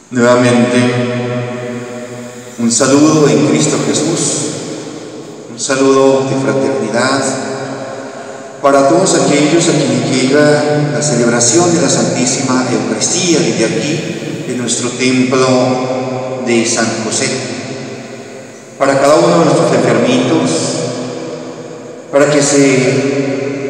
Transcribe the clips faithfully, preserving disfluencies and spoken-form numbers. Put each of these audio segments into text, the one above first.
Nuevamente, un saludo en Cristo Jesús, un saludo de fraternidad para todos aquellos a quienes llega la celebración de la Santísima Eucaristía desde aquí, de nuestro templo de San José. Para cada uno de nuestros enfermitos, para que se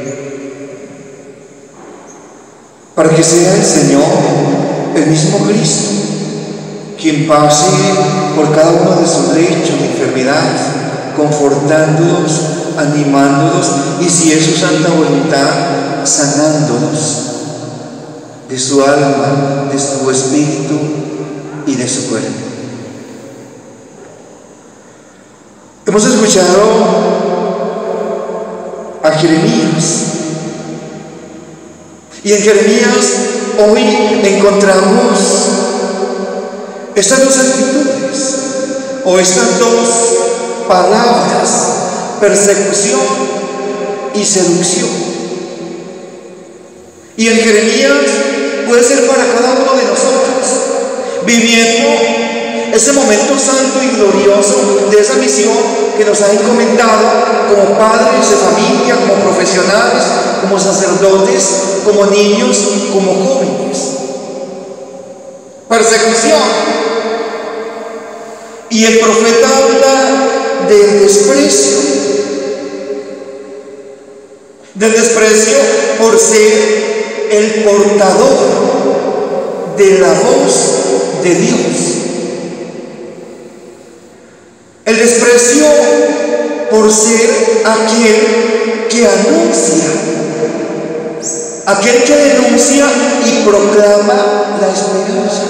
para que sea el Señor, el mismo Cristo, quien pase por cada uno de sus lechos de enfermedad, confortándolos, animándolos y, si es su santa voluntad, sanándolos de su alma, de su espíritu y de su cuerpo. Hemos escuchado a Jeremías, y en Jeremías hoy encontramos estas dos actitudes o estas dos palabras: persecución y seducción. Y en Jeremías puede ser para cada uno de nosotros, viviendo ese momento santo y glorioso de esa misión que nos ha encomendado como padres de familia, como profesionales, como sacerdotes, como niños, como jóvenes. Persecución. Y el profeta habla del desprecio, del desprecio por ser el portador de la voz de Dios. El desprecio por ser aquel que anuncia, aquel que denuncia y proclama la esperanza.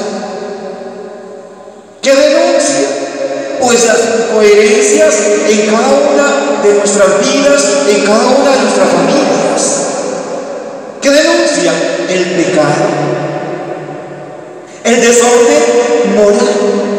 ¿Qué denuncia? Pues las incoherencias en cada una de nuestras vidas, en cada una de nuestras familias. ¿Qué denuncia? El pecado, el desorden moral.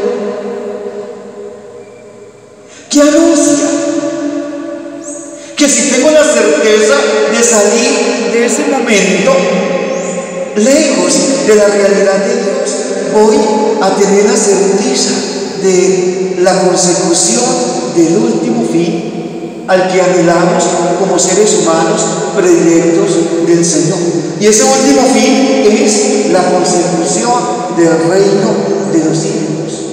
¿Qué anuncia? Que si tengo la certeza de salir de ese momento lejos de la realidad de Dios, voy a tener la certeza de la consecución del último fin al que anhelamos como seres humanos predilectos del Señor. Y ese último fin es la consecución del reino de los cielos.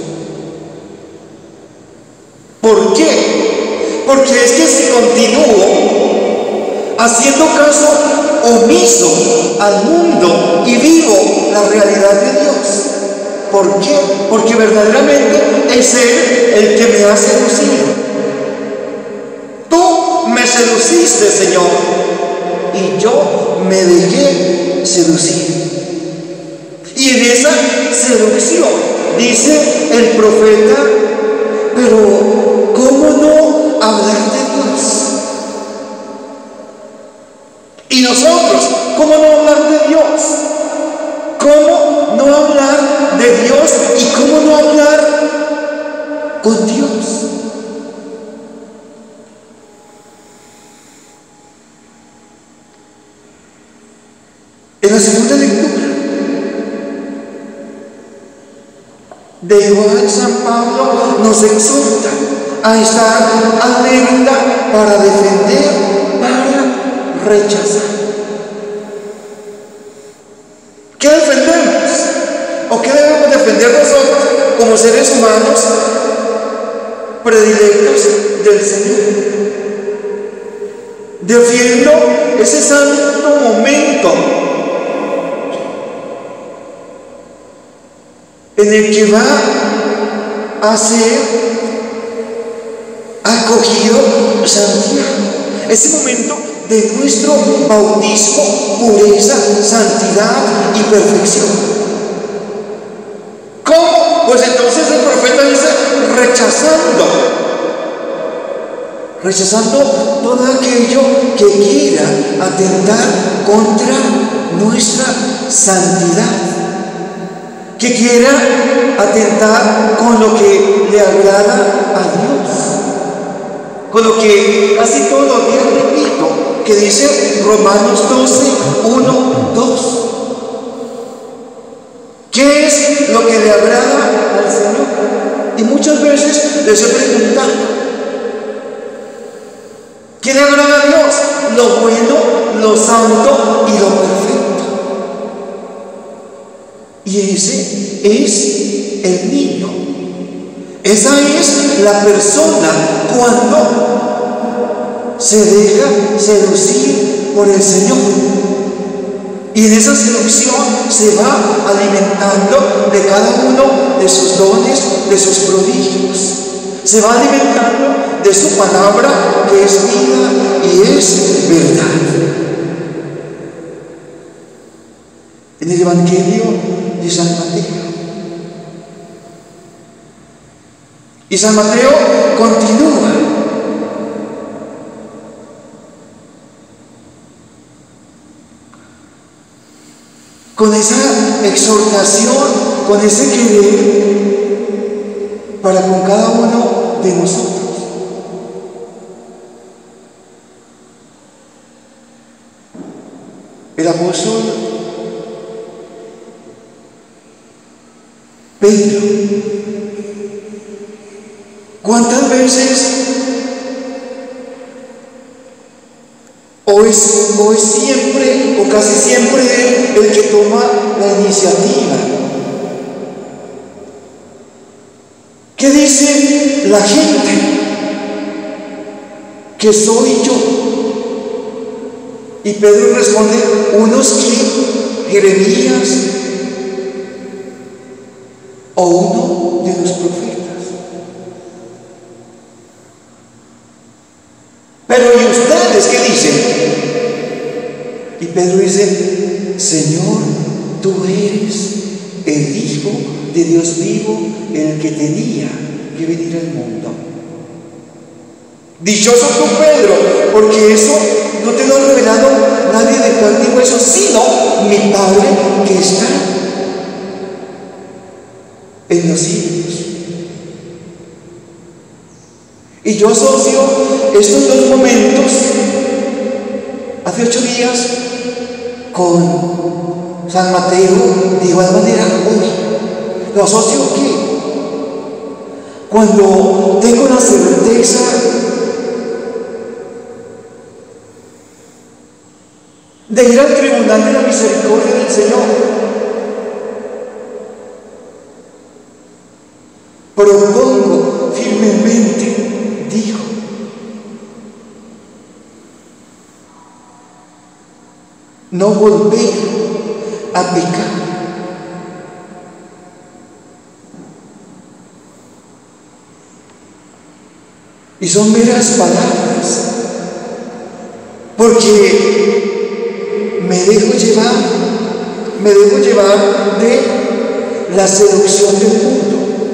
¿Por qué? Porque es que si continúo haciendo caso omiso al mundo y vivo la realidad de Dios, ¿por qué? Porque verdaderamente es Él el que me ha seducido. Tú me seduciste, Señor, y yo me dejé seducir. Y en esa seducción dice el profeta: pero ¿cómo no hablar de Dios? Y nosotros, ¿cómo no hablar de Dios? ¿Cómo no hablar de Dios y cómo no hablar con Dios? En la segunda lectura de igual, San Pablo nos exhorta a estar alerta para defender, para rechazar. ¿Qué defendemos? ¿O qué debemos defender nosotros como seres humanos predilectos del Señor? Defiendo ese santo momento en el que va a ser acogido Santiago, ese momento de nuestro bautismo, pureza, santidad y perfección. ¿Cómo? Pues entonces el profeta dice: rechazando, rechazando todo aquello que quiera atentar contra nuestra santidad, que quiera atentar con lo que le agrada a Dios, con lo que casi todos los días repito, que dice Romanos doce, uno, dos. ¿Qué es es lo que le agrada al Señor? Y muchas veces les he preguntado, ¿qué le agrada a Dios? Lo bueno, lo santo y lo perfecto. Y ese es el niño. Esa es la persona cuando se deja seducir por el Señor. Y en esa seducción se va alimentando de cada uno de sus dones, de sus prodigios. Se va alimentando de su palabra, que es vida y es verdad. En el Evangelio de San Mateo. Y San Mateo continúa. Con esa exhortación, con ese querer para con cada uno de nosotros. El apóstol Pedro, ¿cuántas veces o es, o es siempre o casi siempre él el que toma la iniciativa? ¿Qué dice la gente? Que soy yo. Y Pedro responde, unos que Jeremías o uno de los profetas. Pero ¿y ustedes qué dicen? Y Pedro dice, Señor, tú eres el Hijo de Dios vivo, el que tenía que venir al mundo. Dichoso tú, Pedro, porque eso no te lo ha revelado nadie de carne y hueso, sino mi Padre que está en los cielos. Y yo asocio estos dos momentos, hace ocho días, con San Mateo, de igual manera hoy. Lo asocio que cuando tengo la certeza de ir al tribunal de la misericordia del Señor, propongo firmemente, digo, no volver a pecar. Y son meras palabras, porque me dejo llevar, me dejo llevar de la seducción del mundo.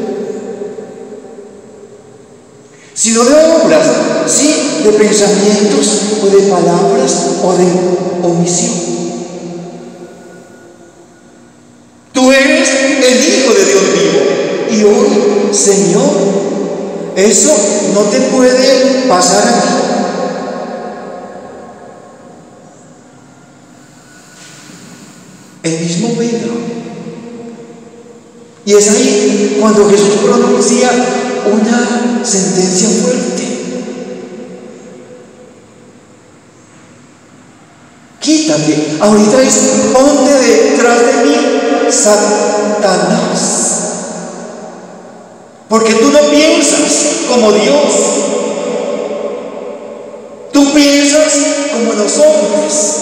Sino de obras, sí, de pensamientos o de palabras o de omisión. Tú eres el Hijo de Dios vivo. Y hoy, Señor, eso no te puede pasar a ti. El mismo Pedro. Y es ahí cuando Jesús pronuncia una sentencia fuerte. Quítate, ahorita es ponte detrás de mí, Satanás. Porque tú no piensas como Dios. Tú piensas como los hombres.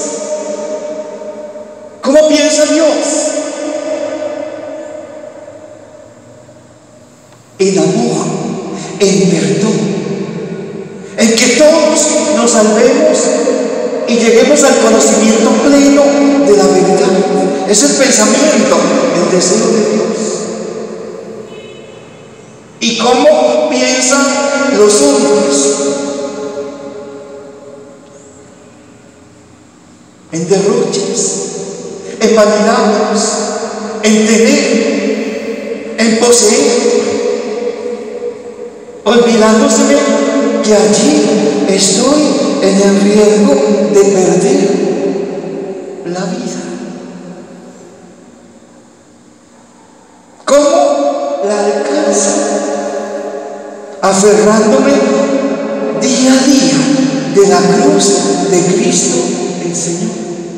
¿Cómo piensa Dios? En amor, en perdón, en que todos nos salvemos y lleguemos al conocimiento pleno de la verdad. Es el pensamiento, el deseo de Dios. ¿Y cómo piensan los hombres? En derroches, en vanidades, en tener, en poseer, olvidándose que allí estoy en el riesgo de perder la vida. la alcanzo, aferrándome día a día de la cruz de Cristo el Señor,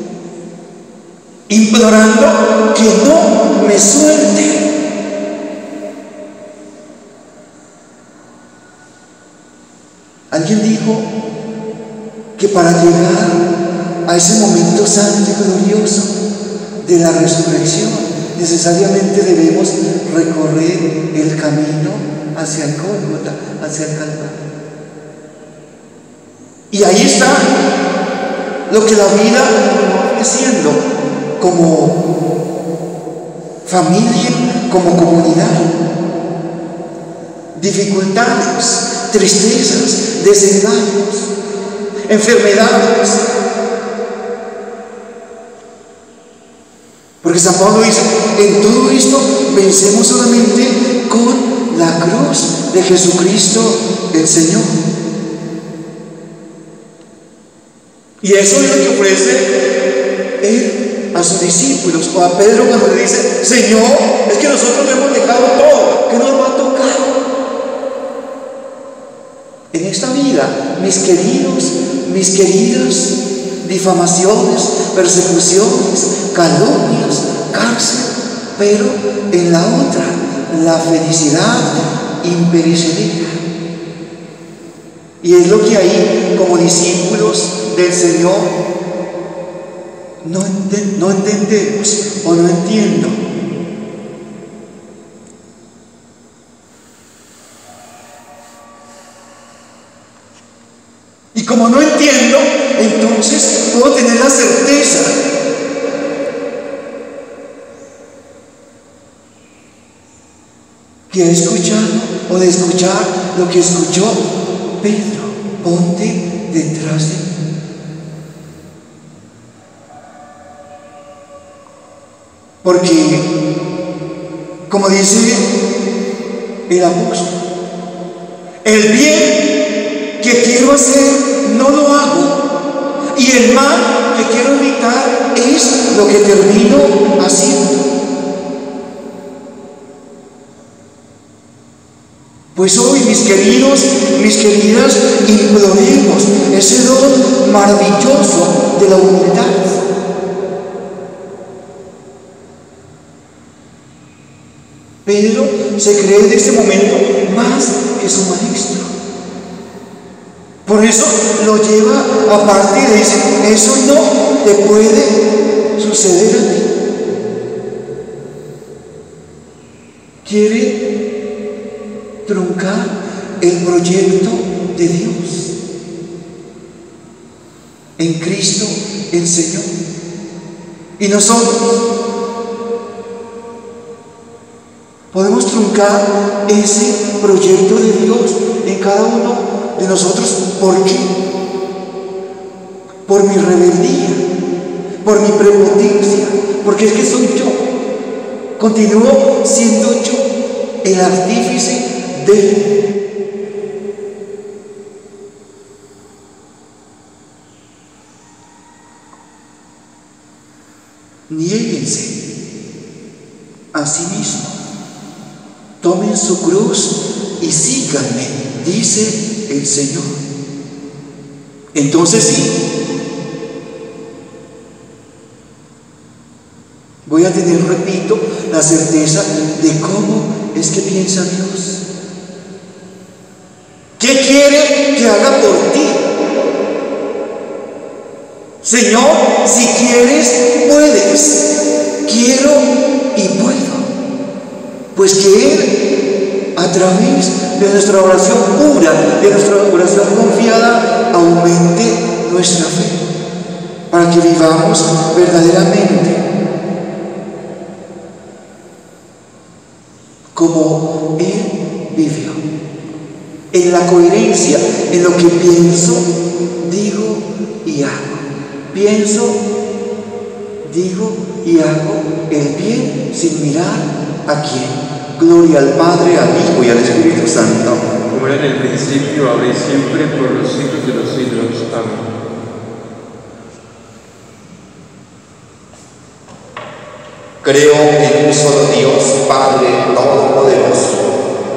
implorando que no me suelte. Alguien dijo que para llegar a ese momento santo y glorioso de la resurrección, necesariamente debemos recorrer el camino hacia el Gólgota, hacia el Calvario. Y ahí está lo que la vida nos va ofreciendo como familia, como comunidad. Dificultades, tristezas, desengaños, enfermedades. Porque San Pablo dice, en todo esto vencemos solamente con la cruz de Jesucristo el Señor. Y eso es lo que ofrece Él a sus discípulos, o a Pedro cuando le dice, Señor, es que nosotros lo hemos dejado todo, ¿qué nos va a tocar? En esta vida, mis queridos, mis queridas, difamaciones, persecuciones, calumnias, cárcel, pero en la otra, la felicidad imperecedera. Y es lo que ahí, como discípulos del Señor, no, ent no entendemos o no entiendo. Y como no entiendo, entonces puedo tener la certeza que he escuchado o de escuchar lo que escuchó Pedro: ponte detrás de mí. Porque, como dice el apóstol, el bien que quiero hacer no lo hago, y el mal que quiero evitar es lo que termino haciendo. Pues hoy, mis queridos, mis queridas, imploremos ese don maravilloso de la humildad. Pedro se cree en este momento más que su maestro. Por eso lo lleva aparte y le dice, eso no te puede suceder a ti. Quiere truncar el proyecto de Dios en Cristo el Señor. Y nosotros podemos truncar ese proyecto de Dios en cada uno de nosotros. ¿Por qué? Por mi rebeldía, por mi prepotencia, porque es que soy yo. Continúo siendo yo el artífice de. Niéguense a sí mismos, tomen su cruz y síganme, dice el Señor. Entonces sí, voy a tener, repito, la certeza de cómo es que piensa Dios. ¿Qué quiere que haga por ti? Señor, si quieres, puedes. Quiero y puedo. Pues que Él, a través de nuestra oración pura, de nuestra oración confiada, aumente nuestra fe, para que vivamos verdaderamente como Él vivió, en la coherencia, en lo que pienso, digo y hago. Pienso, digo y hago el bien sin mirar a quién. Gloria al Padre, al Hijo y al Espíritu Santo, como era en el principio, ahora y siempre, por los siglos de los siglos. Amén. Creo en un solo Dios, Padre Todopoderoso,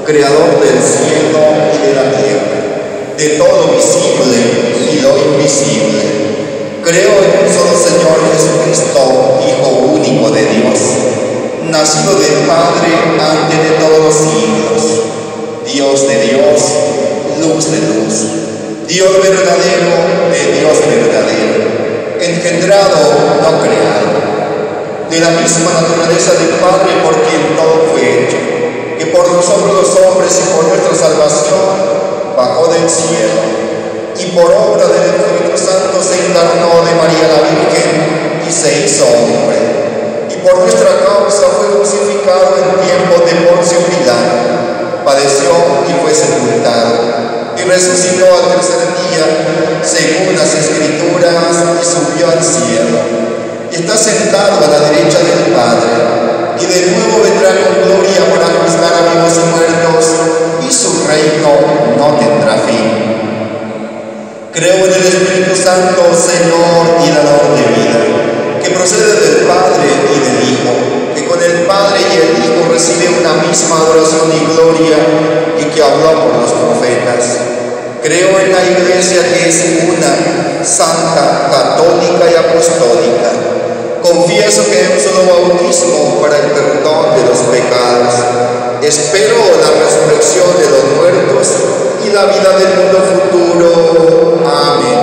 creador del cielo y de la tierra, de todo lo visible y lo invisible. Creo en un solo Señor Jesucristo, Hijo único de Dios, nacido del Padre antes de todos los siglos, Dios de Dios, luz de luz, Dios verdadero de Dios verdadero, engendrado, no creado, de la misma naturaleza del Padre por quien todo fue hecho, que por nosotros los hombres y por nuestra salvación bajó del cielo, y por obra del Espíritu Santo se encarnó de María la Virgen y se hizo hombre, y por nuestra causa fue crucificado en tiempos de Poncio Pilato, padeció y fue sepultado, y resucitó al tercer día, según las Escrituras, y subió al cielo, y está sentado a la derecha del Padre, y de nuevo vendrá con gloria para juzgar a vivos y muertos, y su reino no tendrá fin. Creo en el Espíritu Santo, Señor y dador de vida, que procede del Padre y del Hijo, que con el Padre y el Hijo recibe una misma adoración y gloria, y que habló por los profetas. Creo en la Iglesia que es una, santa, católica y apostólica. Confieso que hay un solo bautismo para el perdón de los pecados. Espero la resurrección de los muertos y la vida del mundo futuro. Amén.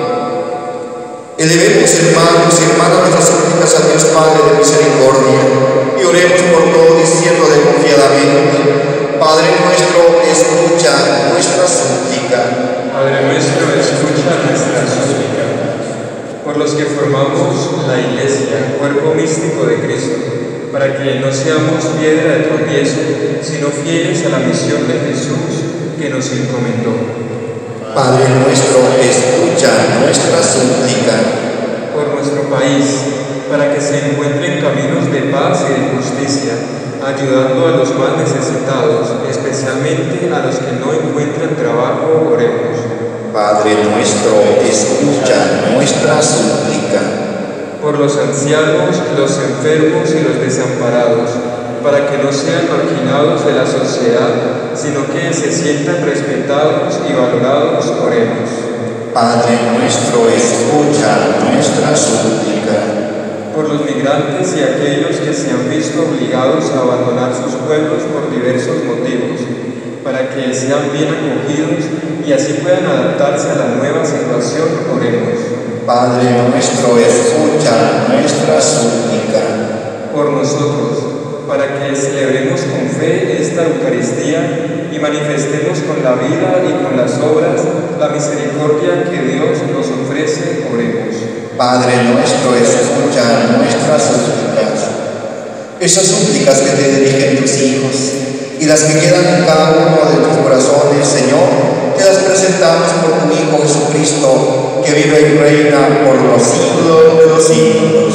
Elevemos, hermanos y hermanas, nuestras súplicas a Dios Padre de misericordia, y oremos por todo diciéndole confiadamente: Padre nuestro, escucha nuestra súplica. Padre nuestro, escucha nuestra súplica. Por los que formamos la Iglesia, cuerpo místico de Cristo, para que no seamos piedra de tropiezo, sino fieles a la misión de Jesús que nos encomendó. Padre nuestro, escucha nuestra súplica. Por nuestro país, para que se encuentren caminos de paz y de justicia, ayudando a los más necesitados, especialmente a los que no encuentran trabajo, oremos. Padre nuestro, escucha nuestra súplica. Por los ancianos, los enfermos y los desamparados, para que no sean marginados de la sociedad, sino que se sientan respetados y valorados, oremos. Padre nuestro, escucha nuestra súplica. Por los migrantes y aquellos que se han visto obligados a abandonar sus pueblos por diversos motivos, para que sean bien acogidos y así puedan adaptarse a la nueva situación, oremos. Padre nuestro, escucha nuestra súplica. Por nosotros, para que celebremos con fe esta Eucaristía y manifestemos con la vida y con las obras la misericordia que Dios nos ofrece, oremos. Padre nuestro, escucha nuestras súplicas. Esas súplicas que te dirigen tus hijos y las que quedan en cada uno de tus corazones, Señor, te las presentamos por tu Hijo Jesucristo, que vive y reina por los siglos de los siglos.